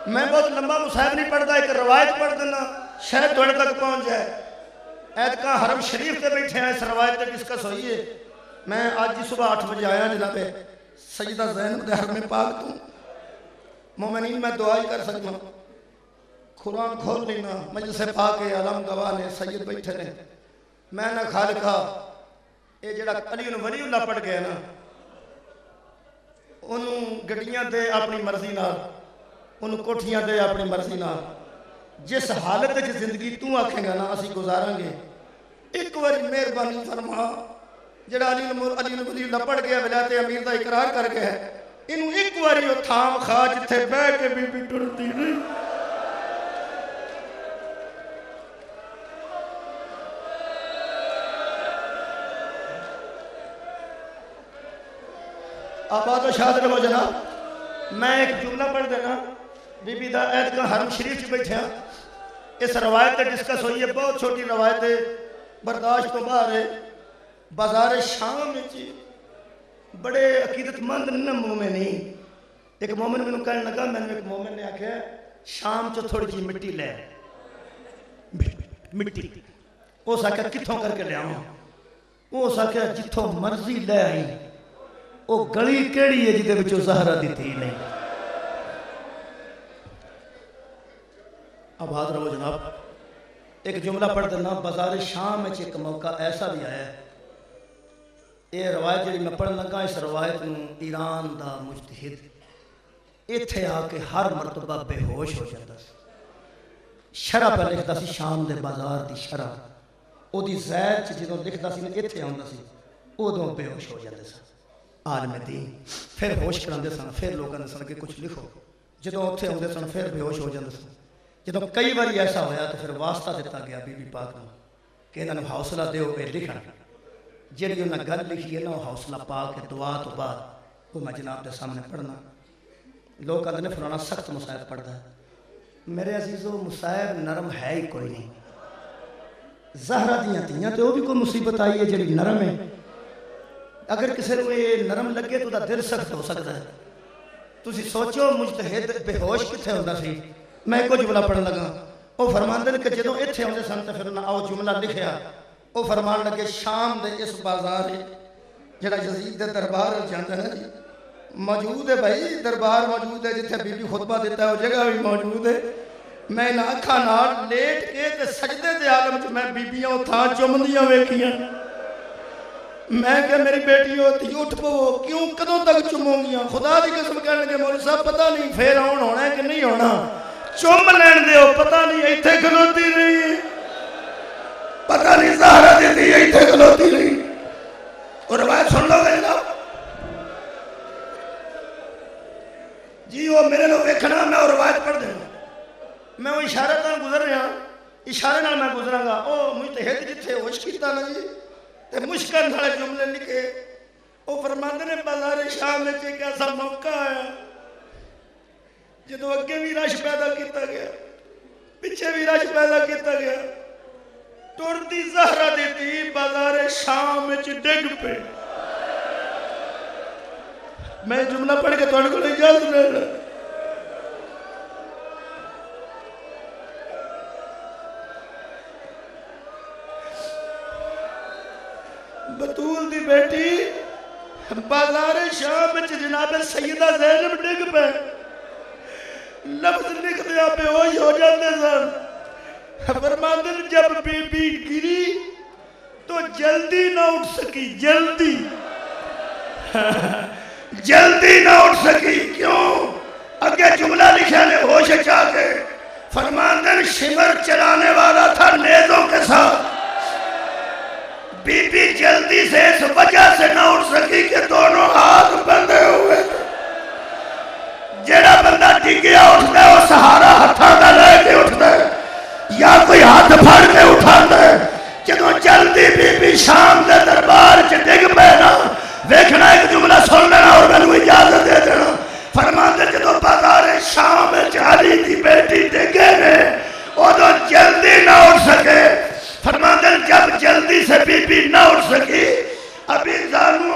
میں بہت لمبا مصاحب نہیں پڑھتا، ایک روایت پڑھ دینا شاید تھوڑے تک پہنچ جائے۔ ایدکا حرم شریف تے بیٹھے ہیں، اس روایت تے ڈسکس ہوئی ہے۔ میں آج جی صبح 8 بجے آیا جناب سیدہ زینب دے حرم پاک تو مومنین میں دعا ہی کر سکتا ہوں، قرآن کھول لینا، مجلس پاک علم گواہ نے سید بیٹھے نے، میں نے خالقہ یہ جڑا علی ولی اللہ پڑھ گیا نا انہوں گڈیاں دے اپنی مرضی نال، انہوں کوٹھیاں دے اپنی مرضی نال، جس حالت کی زندگی تو آکھیں گا نا اسی گزاریں گے، ایک باری مہربانی فرما جڑا علی ولی اللہ پڑھ گیا ولایت امیر دا اقرار کر گیا ہے، انہوں ایک باری وہ تھام خواہ جتھے بے کے بی بی ٹرتی نہیں۔ آباد و شاد رہو جناب، میں ایک جملہ پڑھ دینا، بی بی دا ایدکا حرم شریف سے بیٹھے ہیں، اس روایت تے ڈسکس ہوئی ہے، بہت چھوٹی روایت ہے، برداشت تو باہر ہے۔ بازار شام میں بڑے عقیدت مند نہ مومنی، ایک مومن میں نے کہنے لگا، میں نے ایک مومن نے آکھا شام چو تھوڑی جی مٹی لے، مٹی وہ ساکھا کتھوں کر کے لے آؤں، وہ ساکھا جتھوں مرضی لے آئی، وہ گلی کیڑی ہے جدے بچو زہرہ دیتی نہیں۔ اب ہاتھ رہو جناب، ایک جملہ پڑھ دینا، بازار شام میں ایک موقع ایسا بھی آیا ہے، یہ روایت جڑی میں پڑھ لگا، اس روایت نو ایران دا مجتہد ایتھے آ کے ہر مرتبہ بے ہوش ہو جاتا سی، شرح پہ لکھتا سی شام دے بازار دی شرح، او دی زید چی جدوں لکھتا سی ایتھے آندا سی، او دوں بے ہوش ہو جاتا سی عالم دین، پھر ہوش کراندے سن، پھر لوگوں نے سن کہ کچھ لکھو، جدوں اتھے آندے سن پھر بے ہوش ہو جاندے سن، جدوں کئی باری ایسا ہویا تو پھر واسطہ دیتا گیا بی بی پاک نے کہ انہوں نے حوصلہ دیو اے لکھنا، جیڑی انہوں نے گل لکھی ہے نا حوصلہ پاک دعا تو بعد وہ میں جناب دے سامنے پڑھنا۔ لوگ کہتے ہیں فلانا سخت مصائب پڑھتا ہے، میرے عزیزو مصائب نرم ہے ہی کوئی نہیں، زہرہ دیاں تیاں تو وہ بھی کوئی مصیبت آئی ہے جڑی نرم ہے، اگر کسی کو یہ نرم لگے تو دا دل سخت ہو سکتا ہے۔ تسی سوچو مجتہد بے ہوش کتھے ہوندہ سی، میں ایک جملہ پڑھن لگا، وہ فرماندے کہ جدوں ایتھے ہوندے سن تے پھر انہاں او جملہ لکھیا، وہ فرمان لگے شام دے اس بازار جڑا یزید دے دربار جاندا ہے جی موجود ہے، بھائی دربار موجود ہے، جتھے بی بی خطبہ دیتا ہے وہ جگہ بھی موجود ہے، میں انہاں اکھاں نال لیٹ کے تے سجدے دے عالم چ میں بیبیاں تھاں چمدیاں ویکھیاں، میں کہ میری بیٹی ہوتی اٹھ پو کیوں کدوں تک چموں گیاں، خدا دی قسم کہنے لگے مولوی صاحب پتہ نہیں پھر آن ہونا ہے کہ نہیں ہونا، چم لین دیو پتہ نہیں ایتھے کھلوتی رہی، پتہ نہیں زہرہ دیتی ایتھے کھلوتی رہی۔ اور روایت سن لو گے جناب جی، وہ میرے لوگ دیکھنا، میں وہ روایت پڑھ دینا، میں وہ اشارہ نال گزر رہا، اشارے نال میں گزراں گا، او مجتہد جتھے ہوش کیتا نا جی تے مشکل نال جملے لکھے، وہ فرماندے نے بازار شام میں ایک ایسا موقع آیا جدوں اگے بھی رش پیدا کیتا گیا، پیچھے بھی رش پیدا کیتا گیا، ٹردی زہرہ دیتی بازار شام میں ڈگ پہ، میں جملہ پڑھ کے تھوڑے کو اجازت لے رہا، بطول دی بیٹی بازار شام میں جناب سیدہ زینب ڈگ پہ، لفظ لکھ دیا پہ ہوئی ہو جاندے سن، فرماندے جب بی بی گری تو جلدی نہ اٹھ سکی، جلدی نہ اٹھ سکی، کیوں؟ اگے جملہ لکھا نے ہوش چاہ کے، فرماندے شمر چلانے والا تھا نیزوں کے ساتھ، بی بی جلدی سے اس وجہ سے نہ اٹھ سکی کہ دونوں ہاتھ بندھے ہوئے تھے، جیڑا بندہ ڈگیا اٹھتا ہے وہ سہارا ہتھاں دا لے کے اٹھتا ہے یا کوئی ہاتھ پھڑ کے اٹھاتا ہے، جدوں جلدی بی بی شام دے دربار چ ڈگ پے نا، ویکھنا ایک جملہ سن لینا اور میں اجازت دے دینا، فرماندے جدوں بازار شام وچ علی دی بیٹی ڈگے نے ادوں جلدی نہ اٹھ سکے، فرماندے جب جلدی سے بی بی نہ اٹھ سکی، ابھی زانو